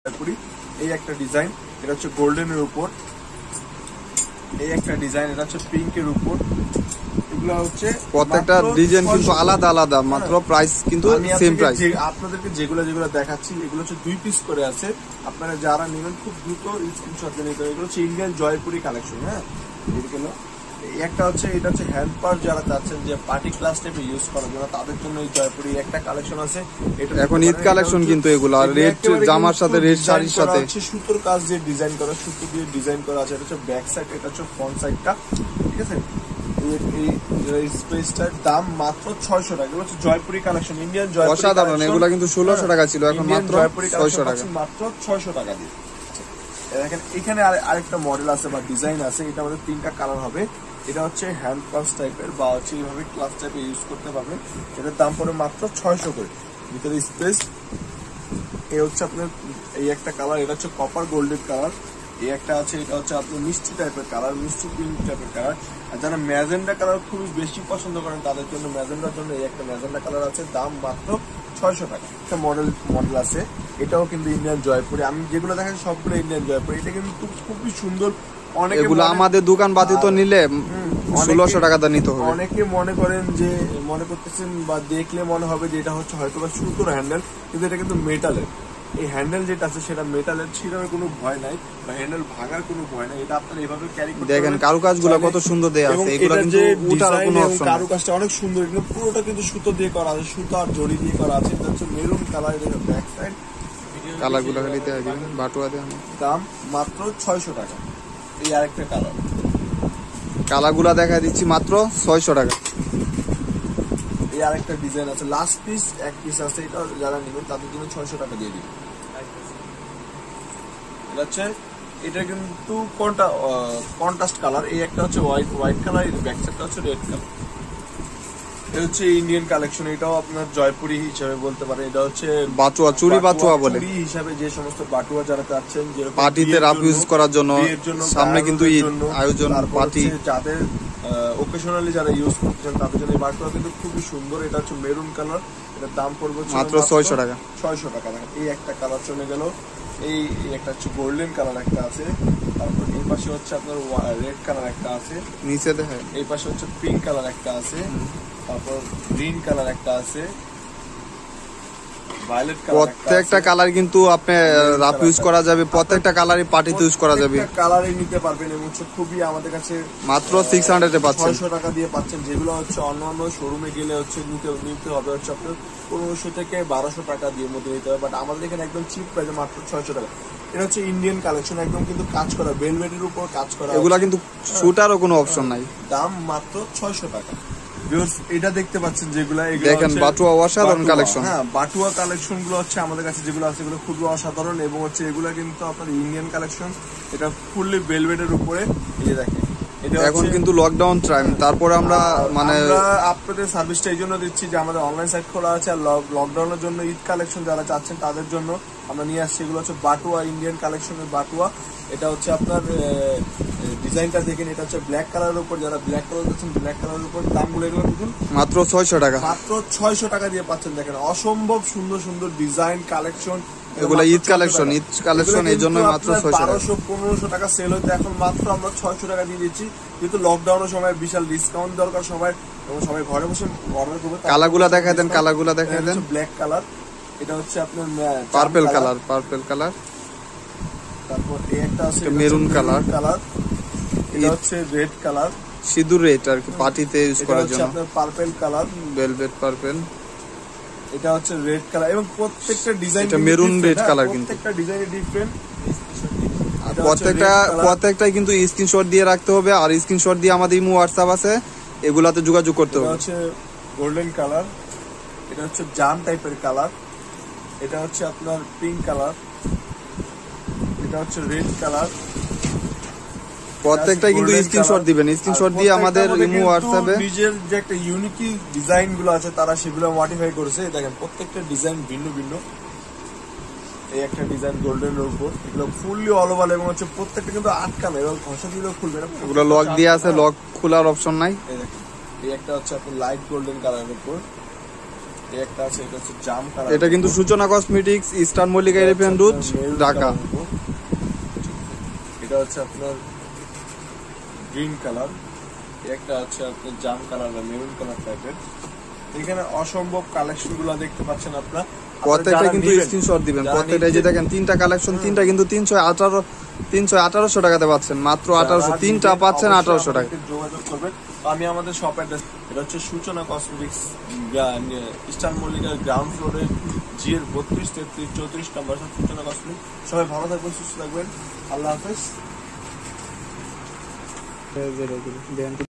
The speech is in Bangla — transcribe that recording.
করি। এই একটা ডিজাইন, এটা হচ্ছে গোল্ডেনের উপর। এই একটা ডিজাইন, এটা হচ্ছে পিঙ্কের উপর। এগুলো হচ্ছে প্রত্যেকটা ডিজাইন কিন্তু আলাদা আলাদা, মাত্র প্রাইস কিন্তু সেম প্রাইস। আপনাদেরকে যেগুলো দেখাচ্ছি এগুলো হচ্ছে 2 পিস করে আছে। আপনারা যারা নেবেন খুব দ্রুত স্ক্রিনশট দিয়ে নিতে হবে। এগুলো হচ্ছে ইন্ডিয়ান জয়পুরি কালেকশন। হ্যাঁ, এগুলো একটা হচ্ছে, এটা হচ্ছে হ্যান্ড পার্স, যারা চাচ্ছেন যে পার্টি ক্লাস টাইপে ইউজ করার জন্য তাদের জন্য এই জয়পুরি একটা কালেকশন আছে। এটা এখন ঈদ কালেকশন কিন্তু এগুলো, আর রেড জামার সাথে রেড শাড়ির সাথে হচ্ছে সুতোর কাজ দিয়ে ডিজাইন করা, সুতো দিয়ে ডিজাইন করা আছে। এটা হচ্ছে ব্যাক সাইড, এটা হচ্ছে ফ্রন্ট সাইডটা। ঠিক আছে, এই স্পেসটার দাম মাত্র 600 টাকা। এগুলো হচ্ছে জয়পুরি কালেকশন, ইন্ডিয়ান জয়পুরি অসাধারণ। এগুলো কিন্তু 1600 টাকা ছিল, এখন মাত্র 600 টাকা, মাত্র 600 টাকা দিয়ে। দেখেন এখানে আরেকটা মডেল আছে বা ডিজাইন আছে। এটা আমাদের 3টা কালার হবে। এটা হচ্ছে হ্যান্ড ক্লাস টাইপের বা হচ্ছে এইভাবে ক্লাস টাইপে ইউজ করতে পারবেন। এটার দাম পড়ে মাত্র 600 করে। ভিতরে স্পেস। এই হচ্ছে আপনার এই একটা কালার, এটা হচ্ছে কপার গোল্ডেন কালার। এই একটা আছে, এটা হচ্ছে আপনার মিষ্টি টাইপের কালার, মিষ্টি পিঙ্ক টাইপের কালার। আর যারা ম্যাজেন্ডা কালার খুবই বেশি পছন্দ করেন তাদের জন্য ম্যাজেন্ডার জন্য এই একটা ম্যাজেন্ডা কালার আছে, দাম মাত্র 600 টাকা। একটা মডেল আছে, এটাও কিন্তু ইন্ডিয়ান জয়পুরি। আমি যেগুলো দেখেন সবগুলো ইন্ডিয়ান জয়পুরি। এটা কিন্তু খুবই সুন্দর। এগুলো আমাদের দোকান বাতিত নিলে 1600 টাকা দা নিতে হবে। অনেকে মনে করতেছেন বা দেখলে মনে হবে যে এটা হচ্ছে হয়তো বা সুতোর হ্যান্ডেল, কিন্তু এটা কিন্তু মেটালের। এই হ্যান্ডেল যেটা আছে সেটা মেটালের, ছিঁড়ার কোনো ভয় নাই বা হ্যান্ডেল ভাঙার কোনো ভয় নাই। এটা আপনারা এভাবে ক্যারি করতে দেখেন কারুকাজগুলো কত সুন্দর দেয়া আছে। এগুলো কিন্তু উঠার কোনো অপশন নাই। কারুকাজটা অনেক সুন্দর, কিন্তু পুরোটা কিন্তু সুতো দিয়ে করা আছে, সুতো আর জড়ি দিয়ে করা আছে। এটা হচ্ছে মেরুন কালার, এটা ব্যাক সাইড। কালারগুলো খালি দেয়া দিবেন বাটুয়া দেয়া। দাম মাত্র 600 টাকা। এই আরেকটা কালার, কালারগুলো দেখা দিচ্ছি মাত্র 600 টাকা। এই আরেকটা ডিজাইন আছে, লাস্ট পিস এক পিস আছে। এটা যারা নেবেন তাদের জন্য 600 টাকা দিয়ে দিবেন। এটা হচ্ছে, এটা কিন্তু কন্ট্রাস্ট কালার। এই একটা হচ্ছে হোয়াইট কালার, এর ব্যাক সাইডটা হচ্ছে রেড কালার। এটা হচ্ছে ইন্ডিয়ান কালেকশন। এটাও আপনার জয়পুরি হিসাবে বলতে পারেন। এটা হচ্ছে বাটুয়া, চুরি বাটুয়া বলে। চুরি হিসাবে যে সমস্ত বাটুয়া যারা চাচ্ছেন, যে পার্টিতে রাফ ইউজ করার জন্য, সামনে কিন্তু ঈদ আয়োজন পার্টি, যাদের ওকেশনালি যারা ইউজ করছেন তাদের জন্য এই বাটুয়া কিন্তু খুবই সুন্দর। এটা হচ্ছে মেরুন কালার, এটার দাম পড়বে মাত্র 600 টাকা। 600 টাকা। এই একটা কালার চলে গেল। এই একটা হচ্ছে গোল্ডেন কালার একটা আছে। তারপর এই পাশে হচ্ছে আপনার রেড কালার একটা আছে, নিচে দেখেন। এই পাশে হচ্ছে পিঙ্ক কালার একটা আছে, তারপর গ্রিন কালার একটা আছে, ভায়োলেট কালার। প্রত্যেকটা কালার কিন্তু আপনি রাফ ইউজ করা যাবে, প্রত্যেকটা কালারই পার্টিতে ইউজ করা যাবে। কালারই নিতে পারবেন এবং খুবই আমাদের কাছে মাত্র 600 এ পাচ্ছেন, 600 টাকা দিয়ে পাচ্ছেন। যেগুলো হচ্ছে অন্যান্য শোরুমে গেলে হচ্ছে নিতে হবে হচ্ছে আপনার 1500 থেকে 1200 টাকা দিয়ে মধ্যে নিতে হবে। বাট আমাদের এখানে একদম চিপ প্রাইসে মাত্র 600 টাকা। এটা হচ্ছে ইন্ডিয়ান কালেকশন, একদম কিন্তু কাজ করা, ভেলভেটের উপর কাজ করা। এগুলা কিন্তু শুটারও কোনো অপশন নাই। দাম মাত্র 600 টাকা। এটা দেখতে পাচ্ছেন যেগুলা, দেখেন বাটুয়া অসাধারণ কালেকশন। হ্যাঁ, বাটুয়া কালেকশন গুলো হচ্ছে আমাদের কাছে যেগুলো আছে এগুলো খুবই অসাধারণ এবং হচ্ছে এগুলা কিন্তু আপনার ইন্ডিয়ান কালেকশন। এটা ফুললি ভেলভেটের উপরে। এই যে দেখেন, এখন কিন্তু লকডাউন টাইম, তারপরে আমরা আপনাদের সার্ভিসটা এই জন্য দিচ্ছি যে আমাদের অনলাইন সাইট খোলা আছে। আর লকডাউনের জন্য ঈদ কালেকশন যারা চাচ্ছেন তাদের জন্য আমরা নিয়ে আসছি। এগুলো হচ্ছে বাটুয়া, ইন্ডিয়ান কালেকশনের বাটুয়া। এটা হচ্ছে আপনার ডিজাইনটা দেখেন, এটা হচ্ছে ব্ল্যাক কালারের উপর। যারা ব্ল্যাক কালার দিচ্ছেন, ব্ল্যাক কালারের উপর দামগুলো এগুলো দেখুন মাত্র 600 টাকা। মাত্র 600 টাকা দিয়ে পাচ্ছেন। দেখেন অসম্ভব সুন্দর সুন্দর ডিজাইন কালেকশন। এগুলো ঈদ কালেকশন, এই জন্য মাত্র 1200-1500 টাকা সেল হইতে এখন মাত্র আমরা 600 টাকা দিয়ে দিচ্ছি। কিন্তু লকডাউনের সময় বিশাল ডিসকাউন্ট দরকার সবাই, এবং সবাই ঘরে বসে অর্ডার করবে। কালারগুলো দেখাই দেন, কালারগুলো দেখাই দেন। ব্ল্যাক কালার, এটা হচ্ছে আপনার পার্পল কালার। তারপর এই একটা আছে মেরুন কালার, এটা হচ্ছে রেড কালার, সিঁদুর রেড আর কি, পার্টিতে ইউজ করার জন্য। আপনার পার্পল কালার, ভেলভেট পার্পল। এটা হচ্ছে রেড কালার এবং প্রত্যেকটা ডিজাইন, এটা মেরুন রেড কালার, কিন্তু প্রত্যেকটা ডিজাইন ডিফারেন্ট। প্রত্যেকটাই কিন্তু স্ক্রিনশট দিয়ে রাখতে হবে, আর স্ক্রিনশট দিয়ে আমাদের ইমো হোয়াটসঅ্যাপ আছে, এগুলাতে যোগাযোগ করতে হবে। এটা হচ্ছে গোল্ডেন কালার, এটা হচ্ছে জাম টাইপের কালার, এটা হচ্ছে আপনার পিঙ্ক কালার, এটা হচ্ছে রেড কালার। প্রত্যেকটাই কিন্তু স্ক্রিনশট দিবেন, স্ক্রিনশট দিয়ে আমাদের ইমো হোয়াটসঅ্যাপে। নিজের যে একটা ইউনিক ডিজাইন গুলো আছে তারা সেগুলো মডিফাই করেছে। দেখেন প্রত্যেকটা ডিজাইন ভিন্ন ভিন্ন। এই একটা ডিজাইন গোল্ডেনের উপর, এগুলো ফুললি অল ওভার এবং হচ্ছে প্রত্যেকটা কিন্তু আটকানো এবং ঘষা দিলেও খুলবে না। এগুলো লক দিয়ে আছে, লক খোলার অপশন নাই। এই দেখেন, এই একটা হচ্ছে আপনার লাইট গোল্ডেন কালারের উপর, এই একটা আছে, এটা হচ্ছে জাম কালার। এটা কিন্তু Suchona cosmetics, Eastern Mallika elephant road, Dhaka. এটা হচ্ছে আপনার গ্রিন কালার, একটা আছে আপনার জাম কালার বা মেরুন কালার টাইপের। এখানে অসম্ভব কালেকশন গুলো দেখতে পাচ্ছেন আপনারা। প্রত্যেকটা কিন্তু স্ক্রিনশট দিবেন, প্রত্যেকটা যে দেখেন তিনটা কালেকশন, তিনটা কিন্তু 318 টাকাতে পাচ্ছেন, মাত্র 1800, তিনটা পাচ্ছেন 1800 টাকা। যোগাযোগ করবেন। আমি আমাদের শপ অ্যাড্রেস, এটা হচ্ছে সূচনা কসমেটিক্স, ইস্টার্ন মল্লিকার গ্রাউন্ড ফ্লোরে, জিএর 32, 33, 34 নম্বর সূচনা কসমেটিক্স। সবাই ভালো থাকবেন, সুস্থ থাকবেন, আল্লাহ হাফেজ।